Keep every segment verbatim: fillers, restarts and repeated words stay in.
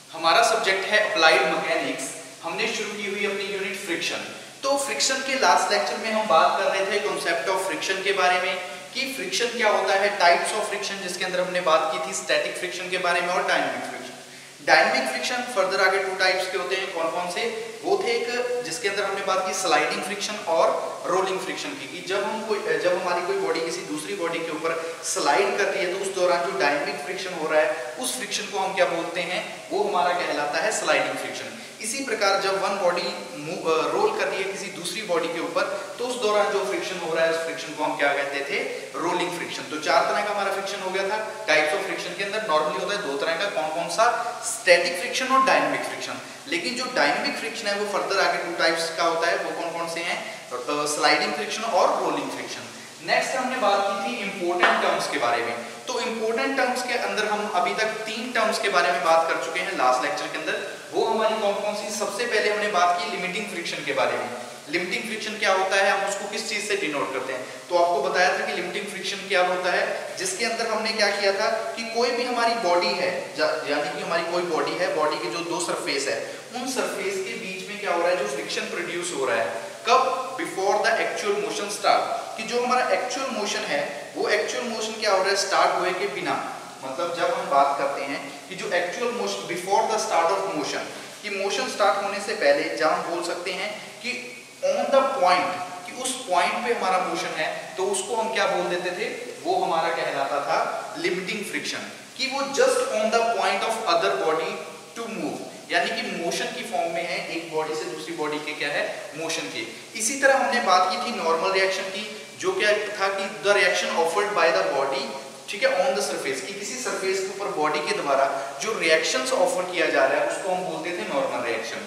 हमारा सब्जेक्ट है applied mechanics. हमने शुरू की हुई अपनी यूनिट फ्रिक्शन। तो फ्रिक्शन के लास्ट लेक्चर में हम बात कर रहे थे कॉन्सेप्ट ऑफ फ्रिक्शन के बारे में कि फ्रिक्शन क्या होता है, टाइप्स ऑफ फ्रिक्शन, जिसके अंदर हमने बात की थी स्टैटिक फ्रिक्शन के बारे में और dynamic friction. Dynamic friction further आगे टू टाइप्स के होते हैं। कौन कौन से? वो थे एक जिसके अंदर हमने बात की स्लाइडिंग फ्रिक्शन और रोलिंग फ्रिक्शन की कि जब हम कोई जब हमारी कोई बॉडी किसी दूसरी बॉडी के ऊपर स्लाइड कर रही है तो उस दौरान जो डायनामिक फ्रिक्शन हो रहा है उस फ्रिक्शन को हम क्या बोलते हैं, वो हमारा कहलाता है स्लाइडिंग फ्रिक्शन। इसी प्रकार जब वन बॉडी रोल कर रही है किसी दूसरी बॉडी के ऊपर तो उस दौरान जो फ्रिक्शन हो रहा है उस फ्रिक्शन को हम क्या कहते थे, रोलिंग फ्रिक्शन। तो चार तरह का हमारा फ्रिक्शन हो गया था। टाइप्स ऑफ फ्रिक्शन के अंदर नॉर्मली होता है दो तरह का, कौन कौन सा? स्टैटिक फ्रिक्शन और डायनामिक फ्रिक्शन। लेकिन जो डायनामिक फ्रिक्शन है वो फर्दर आगे टू टाइप्स का होता है। वो कौन कौन से हैं? स्लाइडिंग फ्रिक्शन और रोलिंग फ्रिक्शन। नेक्स्ट हमने बात की थी इंपॉर्टेंट टर्म्स के बारे में। तो इंपॉर्टेंट टर्म्स के अंदर हम अभी तक तीन टर्म्स के बारे में बात कर चुके हैं लास्ट लेक्चर के अंदर। वो हमारी कौन कौन सी? सबसे पहले हमने बात की लिमिटिंग फ्रिक्शन के बारे में। लिमिटिंग फ्रिक्शन क्या होता है, हम उसको किस चीज से डिनोट करते हैं? तो आपको बताया था कि लिमिटिंग फ्रिक्शन क्या होता है, जिसके अंदर हमने क्या किया था कि कोई भी हमारी बॉडी है, यानी कि हमारी कोई बॉडी है, बॉडी के जो दो सरफेस है उन सरफेस के बीच में क्या हो रहा है, जो फ्रिक्शन प्रोड्यूस हो रहा है। कब? Before the actual motion start. कि जो हमारा एक्चुअल मोशन है वो एक्चुअल मोशन क्या हो रहा है, स्टार्ट हुए के बिना। मतलब जब हम बात करते हैं कि जो actual motion before the start of motion, कि मोशन स्टार्ट होने से पहले जब हम बोल सकते हैं कि ऑन द पॉइंट, कि उस पॉइंट पे हमारा मोशन है, तो उसको हम क्या बोल देते थे, वो हमारा कहलाता था लिमिटिंग फ्रिक्शन। कि वो just on the point of other body to move, यानी कि मोशन की फॉर्म में है, एक बॉडी से दूसरी बॉडी के क्या है, मोशन के। इसी तरह हमने बात की थी नॉर्मल रिएक्शन की, जो क्या था कि the reaction offered by the body, ठीक है, ऑन द सरफेस, कि किसी सरफेस के ऊपर बॉडी के द्वारा जो रिएक्शंस ऑफर किया जा रहा है उसको हम बोलते थे नॉर्मल रिएक्शन।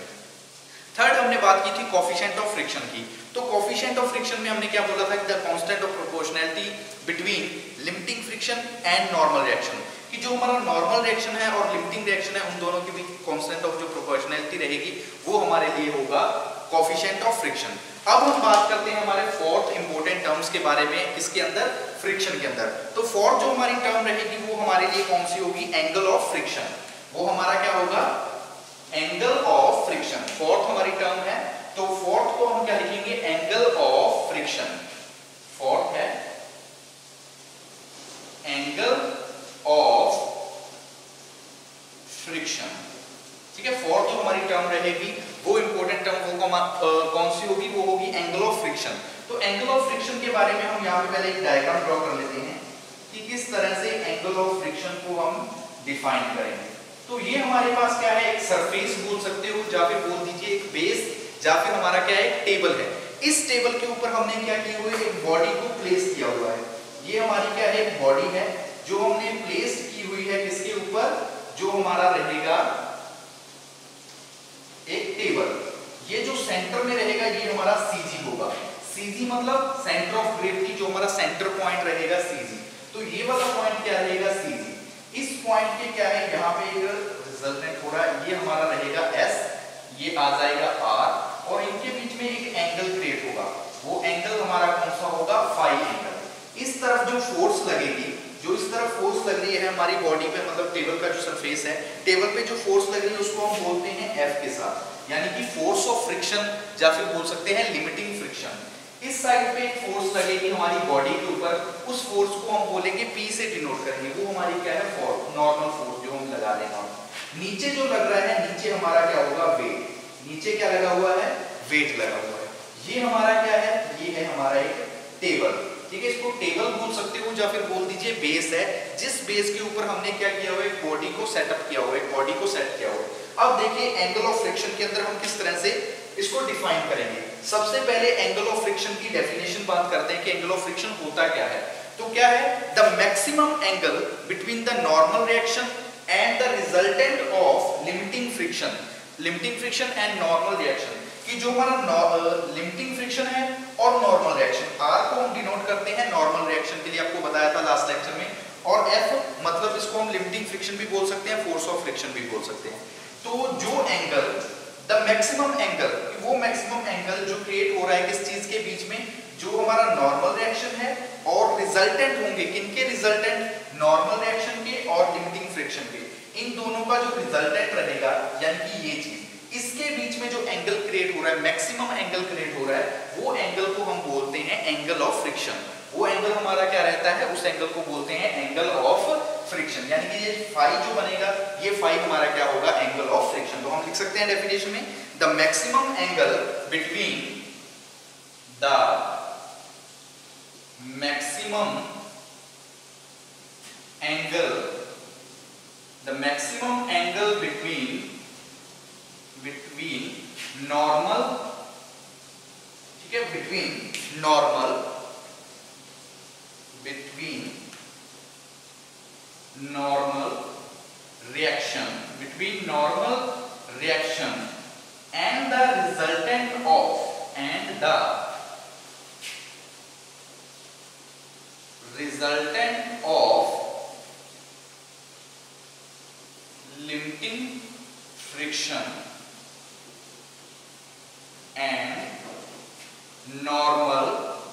थर्ड हमने बात की थी कोफिशिएंट ऑफ फ्रिक्शन की। तो कोफिशिएंट ऑफ फ्रिक्शन में हमने क्या बोला था कि the constant of proportionality between limiting friction and normal reaction, कि जो हमारा नॉर्मल रिएक्शन है और लिमिटिंग रिएक्शन है उन दोनों के बीच कांस्टेंट ऑफ जो प्रोपोर्शनैलिटी रहेगी वो हमारे लिए होगा कोफिशिएंट ऑफ फ्रिक्शन। अब हम बात करते हैं हमारे फोर्थ इंपॉर्टेंट टर्म्स के बारे में इसके अंदर, फ्रिक्शन के अंदर। तो फोर्थ जो हमारी टर्म रहेगी वो हमारे लिए कौन सी होगी? Angle of friction. वो हमारा क्या होगा? Angle of friction. फोर्थ हमारी टर्म है, तो फोर्थ को हम क्या लिखेंगे? Angle of friction. फोर्थ है एंगल ऑफ फ्रिक्शन, ठीक है। फोर्थ जो हमारी टर्म रहेगी वो इंपॉर्टेंट टर्म वो कौन सी होगी? वो होगी एंगल ऑफ फ्रिक्शन। तो एंगल ऑफ फ्रिक्शन के बारे में हम यहाँ पे पहले एक डायग्राम ड्रॉ कर लेते हैं कि किस तरह से एंगल ऑफ फ्रिक्शन को हम डिफाइन करेंगे। तो ये हमारे पास क्या है, एक सरफेस बोल सकते हो, या फिर बोल दीजिए एक बेस, या फिर हमारा क्या है, एक टेबल है। इस टेबल के ऊपर हमने क्या किया हुआ है, एक बॉडी को प्लेस किया हुआ है। ये हमारी क्या है, एक बॉडी है जो हमने प्लेस की हुई है किसके ऊपर? जो हमारा रहेगा एक टेबल। ये जो सेंटर में रहेगा ये हमारा सीजी होगा। सीजी मतलब सेंटर ऑफ ग्रेविटी, जो हमारा सेंटर पॉइंट रहेगा सीजी। तो ये वाला पॉइंट क्या रहेगा? सीजी। इस पॉइंट के क्या है, यहाँ पे एक रिजल्टेंट हो रहा है, ये हमारा रहेगा एस, ये आ जाएगा आर, और इनके बीच में एक एंगल क्रिएट होगा। वो एंगल हमारा कौन सा होगा? Phi angle. इस तरफ जो फोर्स लगेगी, जो इस तरफ फोर्स लग रही है हमारी बॉडी पे, मतलब टेबल का जो सरफेस है, टेबल पे जो फोर्स लग रही है उसको हम बोलते हैं एफ के साथ, यानी कि फोर्स ऑफ फ्रिक्शन, या फिर बोल सकते हैं लिमिटिंग फ्रिक्शन। इस साइड पे एक फोर्स लगेगी हमारी बॉडी के ऊपर, उस फोर्स को हम बोलेंगे पी से डिनोट करेंगे। वो हमारी क्या है? फोर्स, नॉर्मल फोर्स जो हम लगा देंगे। नीचे जो लग रहा है, नीचे हमारा क्या होगा? वेट। नीचे क्या लगा हुआ है? वेट लगा हुआ है। ये हमारा क्या है? ये है हमारा एक टेबल, ठीक है। इसको टेबल बोल सकते हो, या फिर बोल दीजिए बेस है, जिस बेस के ऊपर हमने क्या किया हुआ है, एक बॉडी को सेटअप किया हुआ है, एक बॉडी को सेट किया हुआ है। अब देखिए एंगल ऑफ फ्रिक्शन के अंदर हम किस तरह से इसको डिफाइन करेंगे। सबसे पहले एंगल ऑफ फ्रिक्शन की डेफिनेशन बात करते हैं कि एंगल ऑफ फ्रिक्शन होता क्या है। तो क्या है? The maximum angle between the normal reaction and the resultant of limiting friction. Limiting friction and normal reaction, कि जो हमारा लिमिटिंग फ्रिक्शन है और नॉर्मल रिएक्शन, आर को हम डिनोट करते हैं नॉर्मल रिएक्शन के लिए, आपको बताया था लास्ट लेक्चर में, और एफ मतलब इसको हम लिमिटिंग फ्रिक्शन भी बोल सकते हैं, फोर्स ऑफ फ्रिक्शन भी बोल सकते हैं। तो जो एंगल, द मैक्सिमम एंगल, वो मैक्सिमम एंगल जो क्रिएट हो रहा है किस चीज के बीच में? जो हमारा नॉर्मल रिएक्शन है और रिजल्टेंट होंगे, किनके रिजल्टेंट? नॉर्मल रिएक्शन के और लिमिटिंग फ्रिक्शन के। इन दोनों का जो रिजल्टेंट रहेगा यानी कि ये चीज, इसके बीच में जो एंगल क्रिएट हो रहा है, मैक्सिमम एंगल क्रिएट हो रहा है, वो एंगल को हम बोलते हैं एंगल ऑफ फ्रिक्शन। वो एंगल हमारा क्या रहता है, उस एंगल को बोलते हैं एंगल ऑफ फ्रिक्शन। यानी कि ये फाई जो बनेगा, ये फाई हमारा क्या होगा, एंगल ऑफ फ्रिक्शन। तो हम लिख सकते हैं डेफिनेशन में, the maximum angle between the maximum angle the maximum angle between between normal, ठीक है, between normal between normal reaction between normal reaction and the resultant of and the resultant of limiting friction and normal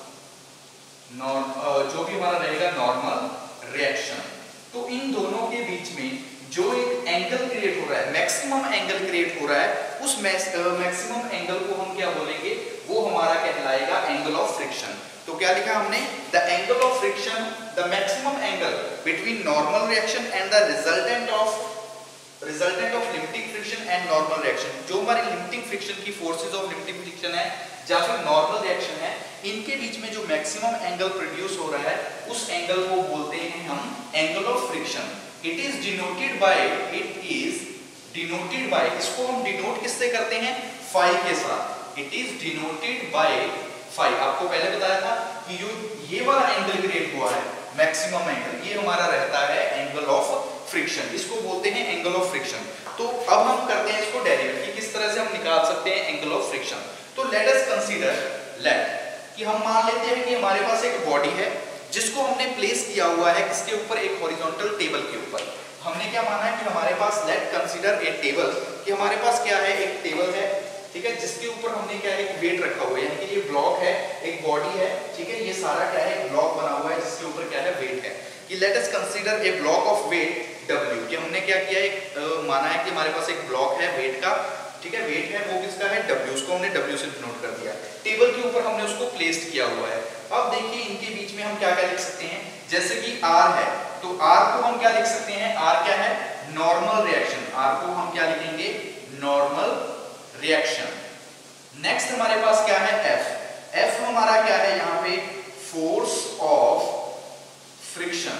norm जो भी हमारा रहेगा normal reaction. तो इन दोनों के बीच में जो एक एंगल क्रिएट हो रहा है, मैक्सिमम एंगल क्रिएट हो रहा है, उस मैक्सिमम एंगल को हम क्या बोलेंगे, वो हमारा कहलाएगा एंगल ऑफ फ्रिक्शन। तो क्या लिखा हमने, the angle of friction, the maximum angle between normal reaction and the resultant of resultant of limiting friction and normal reaction. जो हमारी लिमिटिंग फ्रिक्शन की फोर्सेज ऑफ लिमिटिंग फ्रिक्शन है या फिर नॉर्मल रिएक्शन है, इनके बीच में जो मैक्सिमम एंगल प्रोड्यूस हो रहा है, उस एंगल को बोलते हैं हम angle of friction. It is denoted by it is denoted by इसको हम डिनोट किससे करते हैं, फाई के साथ। It is denoted by phi. आपको पहले बताया था कि जो ये वाला एंगल क्रिएट हुआ है, मैक्सिमम एंगल, ये हमारा रहता है एंगल ऑफ फ्रिक्शन, इसको बोलते हैं एंगल ऑफ फ्रिक्शन। तो अब हम करते हैं इसको डेरिवेट कि किस तरह से हम निकाल सकते हैं एंगल ऑफ फ्रिक्शन। तो लेट अस कंसीडर लेट कि हम मान लेते हैं कि हमारे पास एक बॉडी है जिसको हमने प्लेस किया हुआ है किसके ऊपर, एक हॉरिजॉन्टल टेबल के ऊपर। हमने क्या माना है कि हमारे पास, लेट कंसीडर ए टेबल, कि हमारे पास क्या है, एक टेबल है, ठीक है, जिसके ऊपर हमने क्या है, एक वेट रखा हुआ है, यानी कि ये ब्लॉक है, एक बॉडी है, ठीक है, ये सारा क्या है, एक ब्लॉक बना हुआ है जिसके ऊपर क्या है, वेट है। कि let us consider a block of weight W, कि हमने क्या किया, एक आ, माना है कि हमारे पास एक ब्लॉक है वेट का, ठीक है, वेट है वो किसका है, W, उसको हमने W से डिनोट कर दिया, टेबल के ऊपर हमने उसको प्लेस्ड किया हुआ है। अब देखिए इनके बीच में हम क्या क्या लिख सकते हैं, जैसे कि R है, तो R को हम क्या लिख सकते हैं, R क्या है, नॉर्मल रिएक्शन, R को हम क्या लिखेंगे, नॉर्मल रिएक्शन। नेक्स्ट हमारे पास क्या है, F, F हमारा क्या है यहाँ पे, फोर्स ऑफ फ्रिक्शन,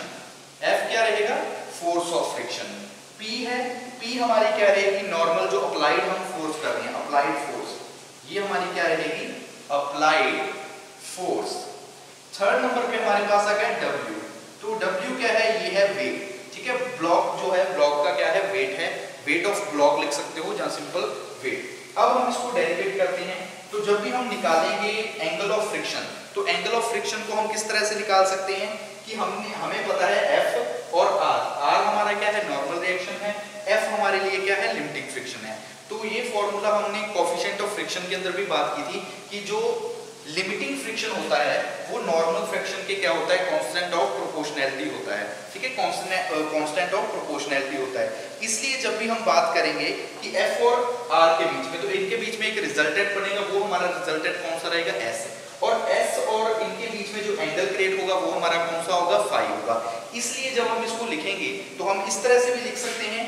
F क्या रहेगा, फोर्स ऑफ फ्रिक्शन। P है, P हमारी क्या रहेगी, नॉर्मल जो अप्लाइड हम फोर्स कर रहे हैं, अप्लाइड फोर्स, ये हमारी क्या रहेगी, अप्लाइड फोर्स। थर्ड नंबर पे हमारे पास आ गया W, तो W क्या है, ये है वेट, ठीक है, ब्लॉक जो है, ब्लॉक का क्या है, वेट है, वेट ऑफ ब्लॉक लिख सकते हो, जहां सिंपल वेट। अब हम इसको डेरिवेट करते हैं, तो जब भी हम निकालेंगे एंगल ऑफ फ्रिक्शन, तो एंगल ऑफ फ्रिक्शन को हम किस तरह से निकाल सकते हैं कि हमने हमें पता है F और R, R हमारा क्या है, नॉर्मल रिएक्शन है, F हमारे लिए क्या है, लिमिटिंग फ्रिक्शन है। तो ये फॉर्मूला हमने कोएफिशिएंट ऑफ फ्रिक्शन के अंदर भी बात की थी कि जो लिमिटिंग फ्रिक्शन होता है वो नॉर्मल फ्रिक्शन के क्या होता है, कांस्टेंट ऑफ प्रोपोर्शनैलिटी होता है, ठीक है, कांस्टेंट ऑफ प्रोपोर्शनैलिटी होता है। इसलिए जब भी हम बात करेंगे कि F और R के बीच में, तो इनके बीच में एक रिजल्टेंट बनेगा, वो हमारा रिजल्टेंट कौन सा रहेगा, S, और S और इनके बीच में जो एंगल क्रिएट होगा वो हमारा कौन सा होगा, फाई होगा। इसलिए जब हम इसको लिखेंगे तो हम इस तरह से भी लिख सकते हैं,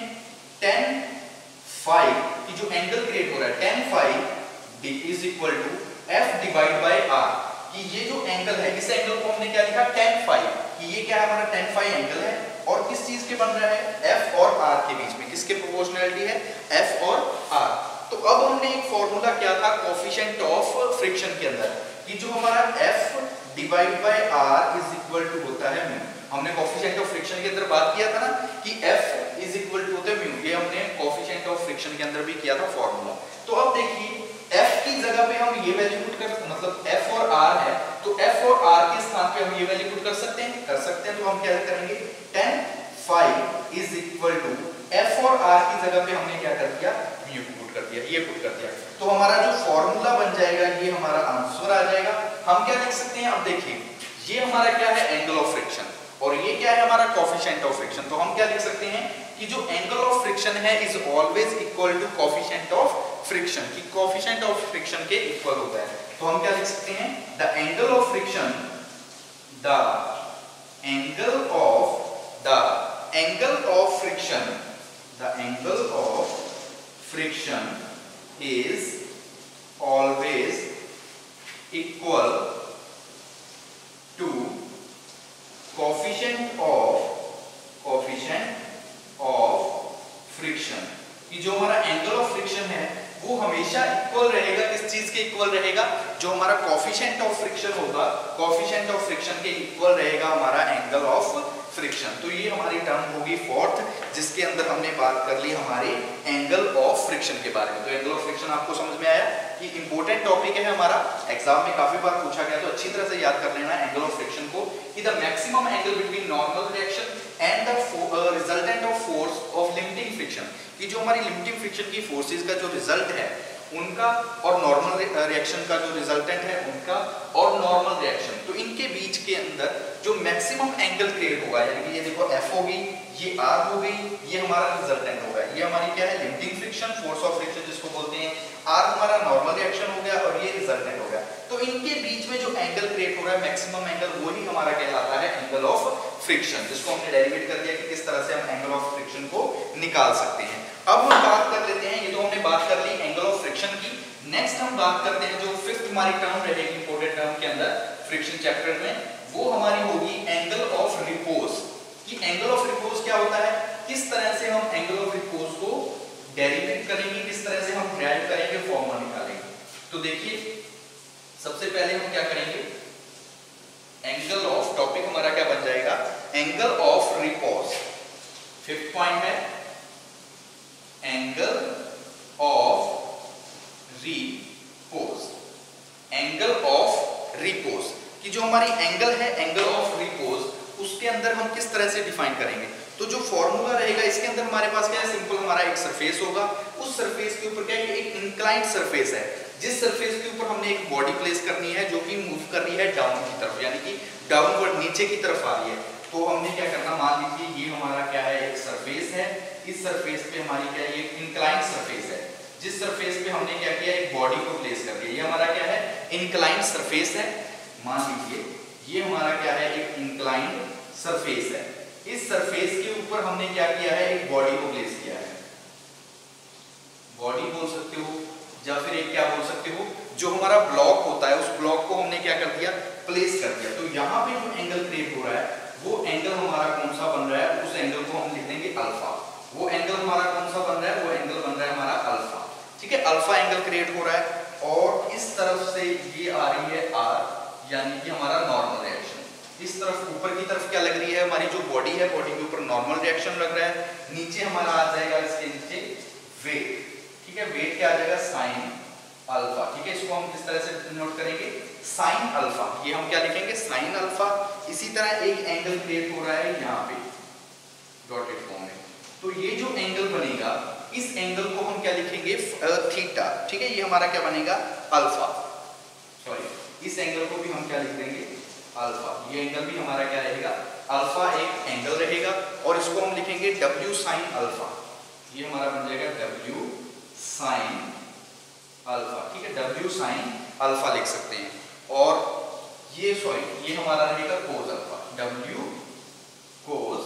टेन फाई की जो एंगल क्रिएट हो रहा है, tan phi is equal to F divide by R, कि ये जो एंगल है, इस एंगल को हमने क्या लिखा, टेन फाई, कि ये क्या है, हमारा टेन फाई एंगल है, और किस चीज के बन रहा है, F और R के बीच में, किसके प्रोपोर्शनैलिटी है, F और R। तो अब हमने एक फॉर्मूला क्या था कोएफिशिएंट ऑफ फ्रिक्शन के अंदर, कि जो हमारा F divide by R is equal to होता है म्यू। हमने कोएफिशिएंट ऑफ फ्रिक्शन के अंदर बात किया था ना कि F इज इक्वल टू होता है म्यू, ये हमने कोएफिशिएंट ऑफ फ्रिक्शन के अंदर भी किया था फॉर्मूला। तो अब देखिए F की जगह पे हम ये वैल्यू पुट कर, मतलब F और R है, तो F और R के स्थान पे हम ये वैल्यू पुट कर सकते हैं, कर सकते हैं। तो हम क्या करेंगे, tan phi is equal to F और R की जगह पे हमने क्या कर दिया, म्यू पुट कर दिया, ये पुट कर दिया। तो हमारा जो फॉर्मूला बन जाएगा, ये हमारा आंसर आ जाएगा। हम क्या लिख सकते हैं, अब देखिए ये हमारा क्या है, एंगल ऑफ फ्रिक्शन, और ये क्या है, हमारा कोएफिशिएंट ऑफ फ्रिक्शन। तो हम क्या लिख सकते हैं कि जो एंगल ऑफ फ्रिक्शन है is always equal to coefficient of friction, कि कोफिशिएंट ऑफ फ्रिक्शन के इक्वल होता है। तो हम क्या लिख सकते हैं, the angle of friction, the angle of the angle of friction, the angle of friction is always equal to coefficient of coefficient of friction, कि जो हमारा एंगल ऑफ फ्रिक्शन है वो हमेशा इक्वल रहेगा, किस चीज के इक्वल रहेगा, जो हमारा कोफिशिएंट ऑफ फ्रिक्शन होगा, कोफिशिएंट ऑफ फ्रिक्शन के इक्वल रहेगा हमारा एंगल ऑफ फ्रिक्शन। तो ये हमारी टर्म होगी फोर्थ, जिसके अंदर हमने बात कर ली हमारे एंगल ऑफ फ्रिक्शन के बारे में। तो एंगल ऑफ फ्रिक्शन आपको समझ में आया कि इंपॉर्टेंट टॉपिक है हमारा, एग्जाम में काफी बार पूछा गया, तो अच्छी तरह से याद कर लेना एंगल ऑफ फ्रिक्शन को, कि the maximum angle between normal reaction and the resultant of force of limiting friction, कि जो हमारी लिमिटिंग फ्रिक्शन की फोर्सेस का जो रिजल्ट है उनका और नॉर्मल रिएक्शन का जो रिजल्टेंट है उनका और नॉर्मल रिएक्शन, तो इनके बीच के अंदर जो मैक्सिमम एंगल क्रिएट होगा, यानी कि ये देखो F होगी, ये R हो गई, ये हमारा रिजल्टेंट होगा, ये हमारी क्या है limiting friction, force of friction जिसको बोलते हैं, R हमारा नॉर्मल रिएक्शन हो गया और ये रिजल्टेंट हो गया। तो इनके बीच में जो एंगल क्रिएट हो रहा है मैक्सिमम एंगल, वही हमारा कहलाता है एंगल ऑफ फ्रिक्शन, जिसको हमने डेरिवेट कर दिया कि किस तरह से हम एंगल ऑफ फ्रिक्शन को निकाल सकते हैं। अब हम बात कर लेते हैं, ये तो हमने बात कर ली एंगल ऑफ फ्रिक्शन की। नेक्स्ट हम बात करते हैं जो फिफ्थ हमारी टर्म रहेगी इंपॉर्टेंट टर्म के अंदर फ्रिक्शन चैप्टर में, वो हमारी होगी एंगल ऑफ रिपोज, कि एंगल ऑफ रिपोज क्या होता है, किस तरह से हम एंगल ऑफ रिपोज को डेरिवेट करेंगे, किस तरह से हम डिराइव करेंगे, फॉर्मूला निकालेंगे। तो देखिए सबसे पहले हम क्या करेंगे, एंगल ऑफ, टॉपिक हमारा क्या बन जाएगा, angle of repose. Fifth point है angle of repose, angle of repose, कि जो हमारी एंगल है एंगल ऑफ रिपोज, उसके अंदर हम किस तरह से डिफाइन करेंगे। तो जो फॉर्मूला रहेगा इसके अंदर हमारे पास क्या है, सिंपल हमारा एक सरफेस होगा, उस सरफेस के ऊपर क्या है, एक इंक्लाइंड सरफेस है, जिस सरफेस के ऊपर हमने एक बॉडी प्लेस करनी है जो कि मूव कर रही है डाउन की तरफ, यानी कि डाउनवर्ड नीचे की तरफ आ रही है। तो हमने क्या करना, मान लीजिए ये हमारा क्या है एक सरफेस है, इस सरफेस पे हमारी क्या है ये इंक्लाइंड सरफेस है, जिस सरफेस पे हमने क्या किया एक बॉडी को प्लेस कर दिया, ये हमारा क्या है इंक्लाइंड सरफेस है। मान लीजिए ये हमारा क्या है एक इंक्लाइंड सरफेस है, इस सरफेस के ऊपर हमने क्या किया है एक बॉडी को प्लेस किया है, बॉडी बोल सकते हो या फिर एक क्या बोल सकते हो, जो हमारा ब्लॉक होता है उस ब्लॉक को हमने क्या कर दिया प्लेस कर दिया। तो यहाँ पे जो एंगल क्रिएट हो रहा है वो एंगल हमारा कौन सा बन रहा है, उस एंगल को हम लिख देंगे अल्फा। वो एंगल हमारा कौन सा बन रहा है, वो एंगल बन रहा है हमारा अल्फा, ठीक है, अल्फा एंगल क्रिएट हो रहा है। और इस तरफ से ये आ रही है आर, यानी कि हमारा नॉर्मल रिएक्शन, इस तरफ ऊपर की तरफ क्या लग रही है हमारी जो बॉडी है, बॉडी के ऊपर नॉर्मल रिएक्शन लग रहा है, नीचे हमारा आ जाएगा इसके नीचे वेट, ठीक है, वेट क्या आ जाएगा साइन अल्फा, ठीक है, इसको हम किस तरह से नोट करेंगे साइन अल्फा, ये हम क्या लिखेंगे साइन अल्फा। इसी तरह एक एंगल क्रिएट हो रहा है यहाँ पे डॉटेड फॉर्म में, तो ये जो एंगल बनेगा इस एंगल को हम क्या लिखेंगे थीटा, ठीक है, ये हमारा क्या बनेगा अल्फा, सॉरी इस एंगल को भी हम क्या लिख देंगे अल्फा, ये एंगल भी हमारा क्या रहेगा अल्फा एक एंगल रहेगा, और इसको हम लिखेंगे डब्ल्यू साइन अल्फा, ये हमारा बन जाएगा डब्ल्यू साइन अल्फा, ठीक है, डब्ल्यू साइन अल्फा लिख सकते हैं। और ये सॉरी ये हमारा रहेगा कोस अल्फा, डब्ल्यू कोस,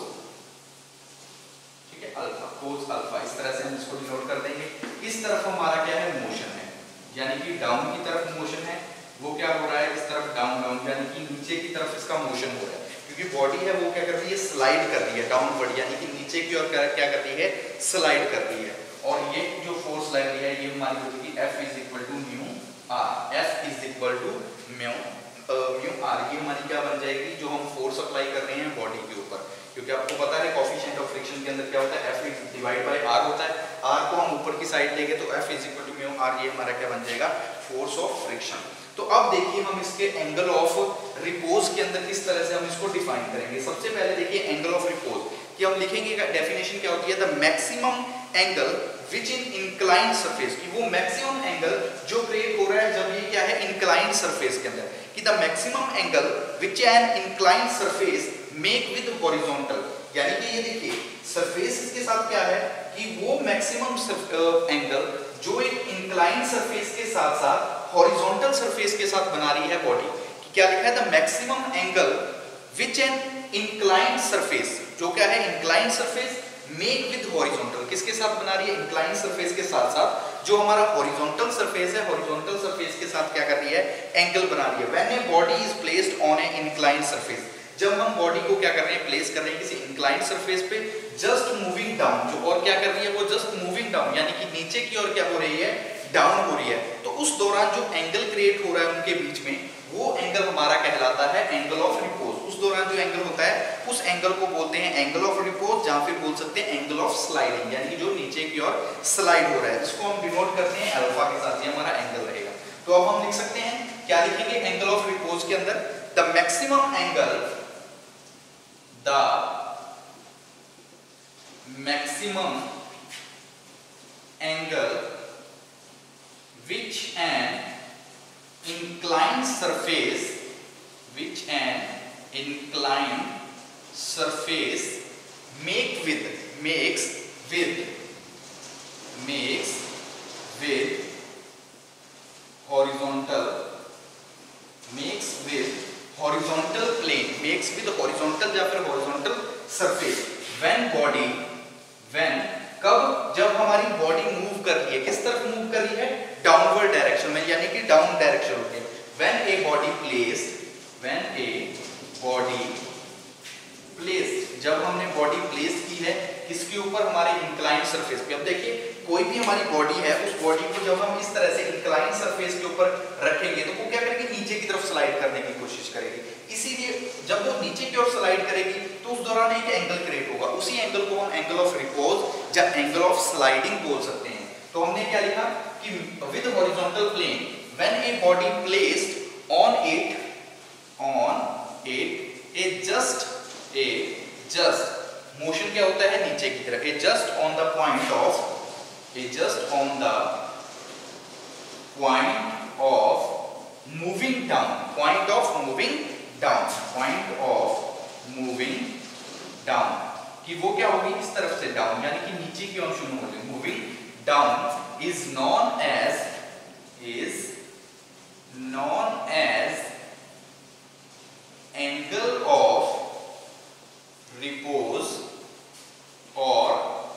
ठीक है, अल्फा कोस अल्फा, इस तरह से हम इसको डिनोट कर देंगे। इस तरफ हमारा क्या है मोशन है, यानी कि डाउन की तरफ मोशन है, वो क्या हो रहा है इस तरफ डाउन डाउन, यानी कि नीचे की तरफ इसका मोशन हो रहा है, क्योंकि बॉडी है वो क्या कर रही है स्लाइड कर रही है डाउनवर्ड, यानी कि नीचे की ओर क्या क्या कर रही है स्लाइड कर रही है। और ये जो फोर्स लग रही है ये हमारी हो जाएगी F is equal to mu R, F is equal to mu mu R, ये हमारी क्या बन जाएगी जो हम फोर्स अप्लाई कर रहे हैं बॉडी के ऊपर, क्योंकि आपको पता है कोएफिशिएंट ऑफ फ्रिक्शन के अंदर क्या होता है F डिवाइड बाय R होता है, R को हम ऊपर की साइड लेंगे तो F is equal to mu R, ये हमारा क्या बन जाएगा फोर्स ऑफ फ्रिक्शन। तो अब देखिए हम इसके एंगल ऑफ रिपोज के अंदर किस तरह से हम इसको डिफाइन करेंगे। सबसे पहले देखिए एंगल ऑफ रिपोज कि हम लिखेंगे, डेफिनेशन क्या होती है, the maximum angle which in inclined surface, कि वो मैक्सिमम एंगल जो क्रिएट हो रहा है जब ये क्या है इंक्लाइंड सरफेस के अंदर, कि the maximum angle which an inclined surface make with horizontal, यानी कि ये देखिए सरफेस इसके साथ क्या है कि वो मैक्सिमम एंगल जो एक इंक्लाइन सरफेस के साथ साथ हॉरिजॉन्टल सरफेस के साथ बना रही है बॉडी। क्या लिखा है? The maximum angle which an incline surface, जो क्या है incline surface make with horizontal, किसके साथ बना रही है? इंक्लाइन सरफेस के साथ साथ जो हमारा हॉरिजॉन्टल सरफेस है, हॉरिजॉन्टल सरफेस के साथ क्या कर रही है? एंगल बना रही है। When a body is placed on a incline surface, जब हम बॉडी को क्या कर रहे हैं? प्लेस कर रहे हैं किसी इंक्लाइन सरफेस पे, जस्ट मूविंग डाउन, जो और क्या कर रही है? वो जस्ट मूविंग डाउन, यानी कि नीचे की ओर क्या हो रही है? डाउन हो रही है। तो उस दौरान जो एंगल क्रिएट हो रहा है उनके बीच में, वो एंगल हमारा कहलाता है एंगल ऑफ रिपोज। उस दौरान जो एंगल होता है उस एंगल को बोलते हैं एंगल ऑफ रिपोज, या फिर बोल सकते हैं एंगल ऑफ स्लाइडिंग, यानी कि जो नीचे की ओर स्लाइड हो रहा है। इसको हम डिनोट करते हैं अल्फा के साथ, ये हमारा एंगल रहेगा। तो अब हम लिख सकते हैं, क्या लिखेंगे एंगल ऑफ रिपोज के अंदर? The maximum angle, the maximum angle which an inclined surface which an inclined surface make with makes with makes with horizontal makes with horizontal plane makes with horizontal या फिर horizontal surface when body when कब? जब हमारी body move कर रही है, किस तरफ मूव कर रही है? डाउनवर्ड डायरेक्शन में, यानी कि डाउन डायरेक्शन होती है। When a body placed, when a body placed, जब हमने बॉडी प्लेस की है किसके ऊपर? हमारे इंक्लाइन सरफेस पे। अब देखिए कोई भी हमारी बॉडी है, उस बॉडी को जब हम इस तरह से इंक्लाइन सरफेस के ऊपर रखेंगे तो वो क्या करेगी? नीचे की तरफ स्लाइड करने की कोशिश करेगी। इसीलिए जब वो नीचे की ओर स्लाइड करेगी तो उस दौरान एक एंगल क्रिएट होगा, उसी एंगल को हम एंगल ऑफ रिपोज या एंगल ऑफ स्लाइडिंग बोल सकते हैं। तो हमने क्या लिखा कि with horizontal plane when a body placed on it on it a just a just motion क्या होता है? नीचे की तरफ। A just on the point of a just on the point of moving down point of moving down point of moving down कि वो क्या होगी? इस तरफ से डाउन, यानी कि नीचे की ओर शुरू होगी। Moving down is known as is known as angle of repose और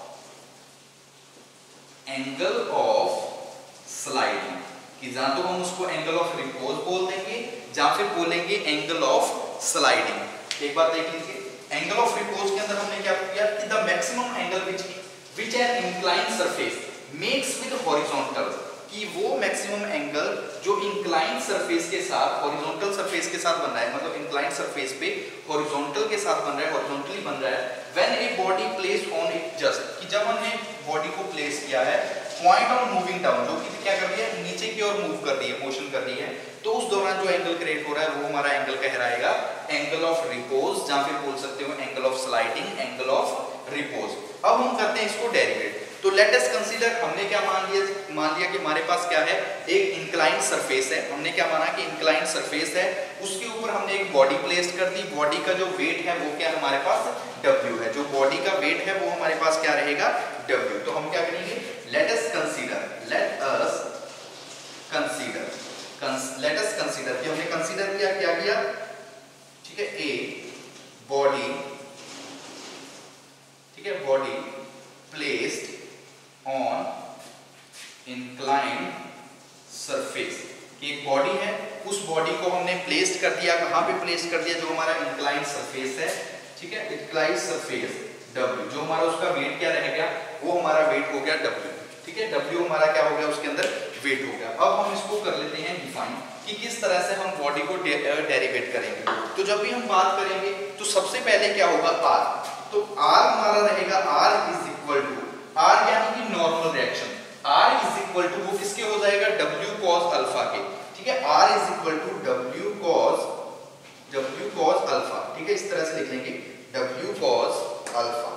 एंगल ऑफ स्लाइडिंग, कि जहां तो हम उसको एंगल ऑफ रिपोज बोल देंगे या फिर बोलेंगे एंगल ऑफ स्लाइडिंग। एक बात देख लीजिए, एंगल ऑफ रिपोज के अंदर हमने क्या किया कि the maximum angle which which an incline surface makes with horizontal, कि वो मैक्सिमम एंगल जो इंक्लाइन सरफेस के साथ हॉरिजॉन्टल सरफेस के साथ बन रहा है, मतलब इंक्लाइन सरफेस पे हॉरिजॉन्टल के साथ बन रहा है, हॉरिजॉन्टली बन रहा है। When a body placed on it just, कि जब हमने बॉडी को प्लेस किया है पॉइंट ऑन मूविंग डाउन, जो कि क्या कर रही है? नीचे की ओर मूव कर रही है, मोशन कर रही है। तो उस दौरान जो एंगल क्रिएट हो रहा है वो हमारा एंगल कहलाएगा एंगल ऑफ रिपोज, या फिर बोल सकते हो angle of sliding, angle of repose. अब हम करते हैं इसको डेरिवेट। तो लेट अस कंसीडर, हमने क्या मान लिया? मान लिया कि हमारे पास क्या है? एक इंक्लाइन सरफेस है। हमने क्या माना कि इंक्लाइन सरफेस है, उसके ऊपर हमने एक बॉडी प्लेस कर दी। बॉडी का जो वेट है वो क्या हमारे पास? W है। जो बॉडी का वेट है वो हमारे पास क्या रहेगा? W। तो हम क्या करेंगे? Let us consider let us consider let us consider कि हमने कंसीडर किया, क्या किया? ठीक है, ए बॉडी, ठीक है, body placed on incline surface, कि एक बॉडी है, उस बॉडी को हमने प्लेस्ड कर दिया। कहां पे प्लेस कर दिया? जो हमारा इंक्लाइन सरफेस है, ठीक है, इंक्लाइन सरफेस W, जो हमारा उसका वेट क्या रहेगा? वो हमारा वेट हो गया W, ठीक है, W हमारा क्या हो गया? उसके अंदर वेट हो गया। अब हम इसको कर लेते हैं डिफाइन कि किस तरह से हम बॉडी को डेरिवेट करेंगे। तो जब भी हम बात करेंगे तो सबसे पहले क्या होगा? R। तो R हमारा रहेगा R is equal to R, यानी कि normal reaction. R is equal to वो किसके हो जाएगा? W cos अल्फा के, ठीक है। R is equal to W cos W cos alpha, ठीक है, इस तरह से लिख लेंगे W cos alpha,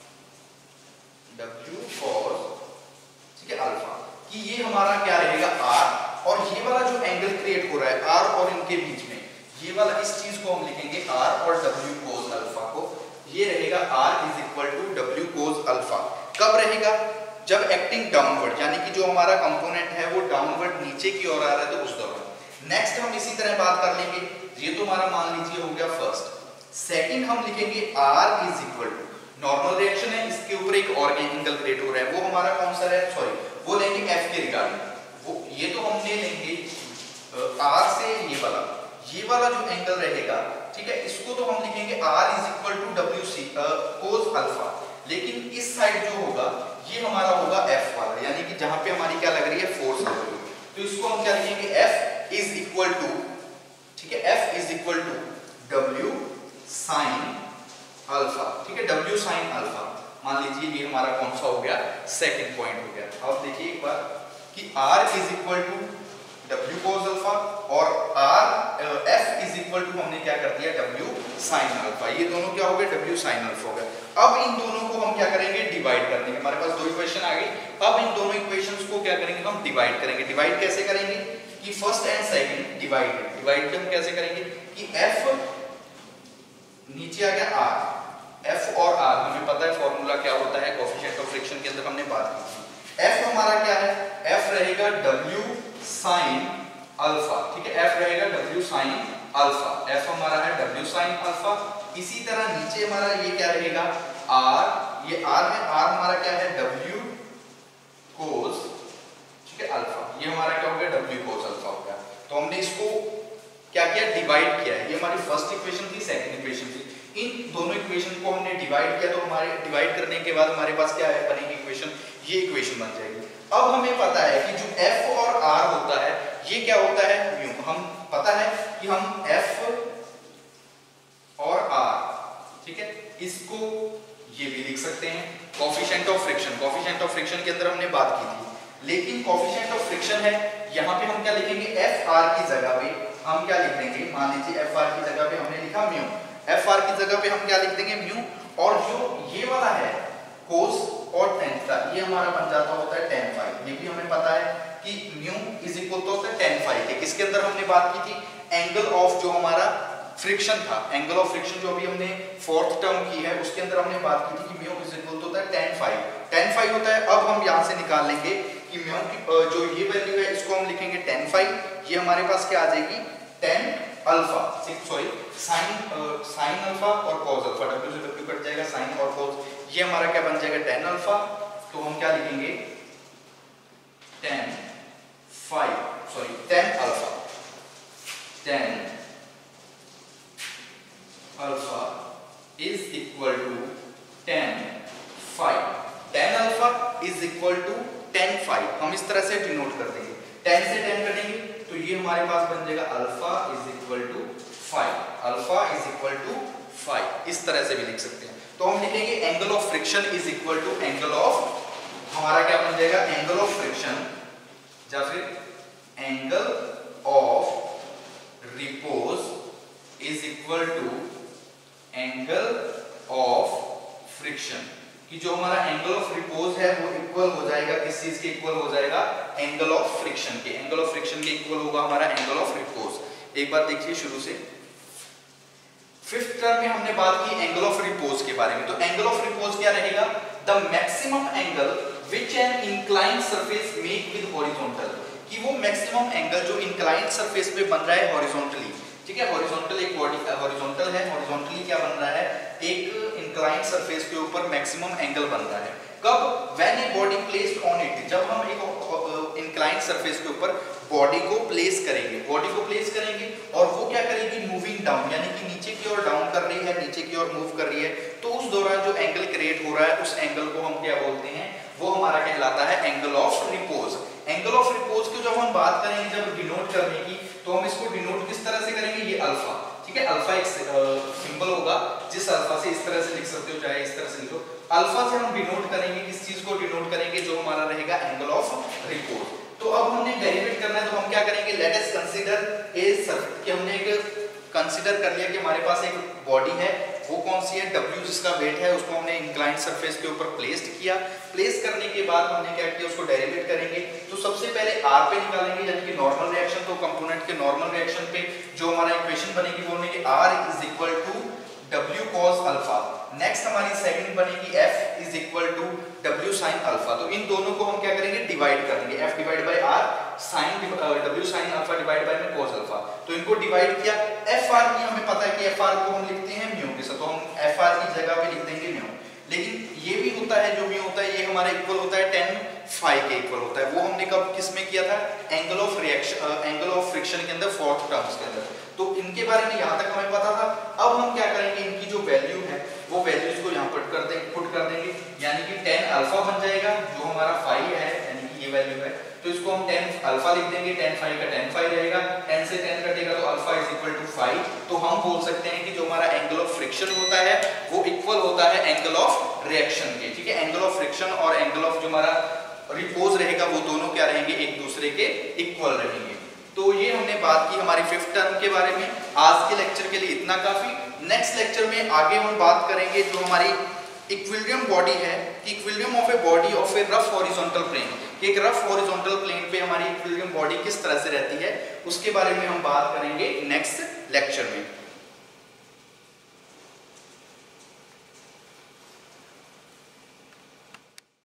W cos, ठीक है, अल्फा, कि ये हमारा क्या रहेगा? R। और ये वाला जो एंगल क्रिएट हो रहा है R और इनके बीच में, ये वाला, इस चीज को हम लिखेंगे R और W cos अल्फा को, ये रहेगा R is equal to W cos alpha. कब रहेगा? जब एक्टिंग डाउनवर्ड, यानी कि जो हमारा कंपोनेंट है वो डाउनवर्ड नीचे की ओर आ रहा है तो उस दौरान। नेक्स्ट हम इसी तरह बात कर लेंगे, ये तो हमारा मान लीजिए हो गया फर्स्ट। सेकंड हम लिखेंगे R is equal to, normal reaction है, इसके ऊपर एक और एंगल क्रिएट हो रहा है, वो हमारा कौन सा है, सॉरी वो लेंगे F के रिगार्डिंग। वो ये तो हमने लेंगे R से ये वाला, ये वाला जो एंगल रहेगा, ठीक है, इसको तो हम लिखेंगे R is equal to W C cos alpha. लेकिन इस साइड जो होगा ये हमारा होगा F वाला, यानी कि जहां पे हमारी क्या लग रही है, फोर्स लग रही है, तो इसको हम क्या लिखेंगे, F इज इक्वल टू, ठीक है, F is equal to W sine alpha, ठीक है, W साइन अल्फा। मान लीजिए ये हमारा कौन सा हो गया, सेकंड पॉइंट हो गया। अब देखिए एक बार कि R is equal to W cos alpha और R F is equal to हमने क्या कर दिया, W साइन अल्फा। ये दोनों क्या हो गए, W साइन अल्फा हो गया। अब इन दोनों को हम क्या करेंगे, डिवाइड कर देंगे। हमारे पास दो इक्वेशन आ गई, अब इन दोनों इक्वेशंस को क्या करेंगे, हम डिवाइड करेंगे। डिवाइड कैसे करेंगे कि first and second divide, divide हम कैसे करेंगे कि F नीचे आ गया R, F और R हमें पता है फॉर्मूला क्या होता है, कोएफिशिएंट ऑफ फ्रिक्शन के अंदर हमने बात की थी। F हमारा क्या है, F रहेगा W साइन अल्फा, ठीक है, F रहेगा W साइन अल्फा, F हमारा है W साइन अल्फा। इसी तरह नीचे हमारा ये क्या रहेगा, R, ये R है, R हमारा क्या है, W कोस, ठीक है, अल्फा। ये हमारा क्या हो गया, W कोस अल्फा हो गया। तो हमने इसको क्या किया, डिवाइड किया है। ये हमारी फर्स्ट इक्वेशन थी, सेकंड इक्वेशन थी। इन दोनों इक्वेशन को हमने डिवाइड किया, तो हमारे डिवाइड करने के बाद हमारे पास क्या है, बनेगी इक्वेशन, ये इक्वेशन बन जाएगी। अब हमें पता है कि जो F और R होता है ये क्या होता है, म्यू। हम पता है कि हम F और R, ठीक है, इसको ये भी लिख सकते हैं coefficient of friction. Coefficient of friction के अंदर हमने बात की थी, लेकिन कोएफिशिएंट ऑफ फ्रिक्शन है, यहाँ पे हम क्या लिखेंगे, F R की जगह पे हम क्या लिख देंगे, मान लीजिए F R की जगह पे हमने लिखा म्यू, F R की जगह पे हम क्या लिख देंगे, म्यू। और जो ये वाला है कोस और टेन थीटा, ये हमारा बन जाता होता है टेन फाई। ये भी हमें पता है कि म्यू इज इक्वल टू होता है टेन फाई के। किसके अंदर हमने बात की थी, एंगल ऑफ जो हमारा फ्रिक्शन था, एंगल ऑफ फ्रिक्शन जो अभी हमने फोर्थ टर्म की है उसके अंदर हमने बात की थी कि म्यू इज इक्वल टू होता है टेन फाई, टेन फाई होता है। अब हम यहाँ से निकाल लेंगे कि म्यू की जो ये वैल्यू है इसको हम लिखेंगे टेन फाई, ये हमारे पास क्या आ जाएगी, tan alpha, sorry sine sine alpha और कॉस अल्फा, डब्ल्यू से डब्ल्यू कट जाएगा, साइन और कॉस, ये हमारा क्या बन जाएगा, टेन अल्फा। तो हम क्या लिखेंगे, tan five, sorry tan alpha, tan alpha is equal to tan five, tan alpha is equal to tan five. हम इस तरह से डिनोट कर देंगे, टेन से टेन कटेंगे तो ये हमारे पास बन जाएगा alpha is equal to five, alpha is equal to five, इस तरह से भी लिख सकते हैं। तो हम लिखेंगे angle of friction is equal to angle of, हमारा क्या बन जाएगा, एंगल ऑफ फ्रिक्शन या फिर angle of repose is equal to angle of friction, कि जो हमारा एंगल ऑफ रिपोज है वो इक्वल हो जाएगा, किस चीज के इक्वल हो जाएगा, एंगल ऑफ फ्रिक्शन के, एंगल ऑफ फ्रिक्शन के इक्वल होगा हमारा एंगल ऑफ रिपोज। एक बार देखिए शुरू से, फिफ्थ टर्म में हमने बात की एंगल ऑफ रिपोज के बारे में। तो एंगल ऑफ रिपोज क्या रहेगा, the maximum angle which an inclined surface make with horizontal, कि वो मैक्सिमम एंगल जो इंक्लाइंड सरफेस पे बन रहा है हॉरिजॉन्टली, ठीक है, हॉरिजॉन्टल एक बॉडी हॉरिजॉन्टल है, हॉरिजॉन्टली क्या बन रहा है, एक इंक्लाइंड सरफेस के ऊपर मैक्सिमम एंगल बन रहा है। कब, when a body placed on it, जब हम एक इंक्लाइंड सरफेस के ऊपर बॉडी को प्लेस करेंगे, बॉडी को प्लेस करेंगे और वो क्या करेगी, मूविंग डाउन, यानी कि नीचे की ओर डाउन कर रही है, नीचे की ओर मूव कर रही है, तो उस दौरान जो एंगल क्रिएट हो रहा है उस एंगल को हम क्या बोलते हैं, वो हमारा कहलाता है angle of repose. Angle of repose की जब हम बात करेंगे, जब डिनोट करने की, तो हम इसको डिनोट किस तरह से करेंगे, ये अल्फा, ठीक है, अल्फा एक सिंबल होगा जिस अल्फा से इस तरह से लिख सकते हो, चाहे इस तरह से लिखो, अल्फा से हम डिनोट करेंगे, किस चीज को डिनोट करेंगे, जो हमारा रहेगा एंगल ऑफ रिपोज। तो अब हमने डेरिवेट करना है, तो हम क्या करेंगे, let us consider a surface, कि हमने एक कंसीडर कर लिया कि हमारे पास एक बॉडी है, वो कौन सी है, W जिसका वेट है, उसको हमने इंक्लाइंड सरफेस के ऊपर प्लेस्ड किया। प्लेस करने के बाद हमने क्या किया, उसको डेरिवेट करेंगे। तो सबसे पहले R पे निकालेंगे, यानी कि नॉर्मल रिएक्शन, तो कंपोनेंट के नॉर्मल रिएक्शन पे जो हमारा इक्वेशन बनेगी वो बनेगी R is equal to W cos alpha. Next हमारी सेकंड बनेगी F is equal to W sin alpha. तो इन दोनों को हम क्या करेंगे, डिवाइड कर देंगे, F divide by R sin W sin alpha divide by में cos अल्फा। तो इनको डिवाइड किया। F R की हमें पता है कि F R को हम लिखते हैं म्यू के साथ, तो हम F R की जगह पे लिख देंगे म्यू। लेकिन ये भी होता है, जो म्यू होता है ये हमारा इक्वल होता है tan फाई के इक्वल होता है। वो हमने कब किस में किया था, angle of reaction angle of friction के अंदर, फोर्थ टर्म्स के अंदर। तो इनके बारे में यहाँ तक हमें पता था। अब हम क्या करेंगे, इनकी जो वैल्यू है वो वैल्यूज को यहाँ पुट कर देंगे पुट कर देंगे यानी कि tan अल्फा बन जाएगा, जो हमारा फाई है यानी कि ये वैल्यू है, तो इसको हम tan अल्फा लिख देंगे, tan फाई का tan फाई रहेगा, tan से tan कटेगा तो alpha is equal to phi. तो हम बोल सकते हैं कि जो हमारा एंगल ऑफ फ्रिक्शन होता है वो इक्वल होता है एंगल ऑफ रिएक्शन के। ठीक है, एंगल ऑफ फ्रिक्शन और एंगल ऑफ जो हमारा रिपोज रहेगा वो दोनों क्या रहेंगे, एक दूसरे के इक्वल रहेंगे। तो ये हमने बात की हमारी फिफ्थ टर्म के बारे में। आज के लेक्चर के लिए इतना काफी। नेक्स्ट लेक्चर में आगे हम बात करेंगे जो हमारी इक्विलिब्रियम बॉडी है, कि equilibrium of a body of a rough horizontal plane, कि एक रफ हॉरिजॉन्टल प्लेन पे हमारी इक्विलिब्रियम बॉडी किस तरह से रहती है, उसके बारे में हम बात करेंगे नेक्स्ट लेक्चर में।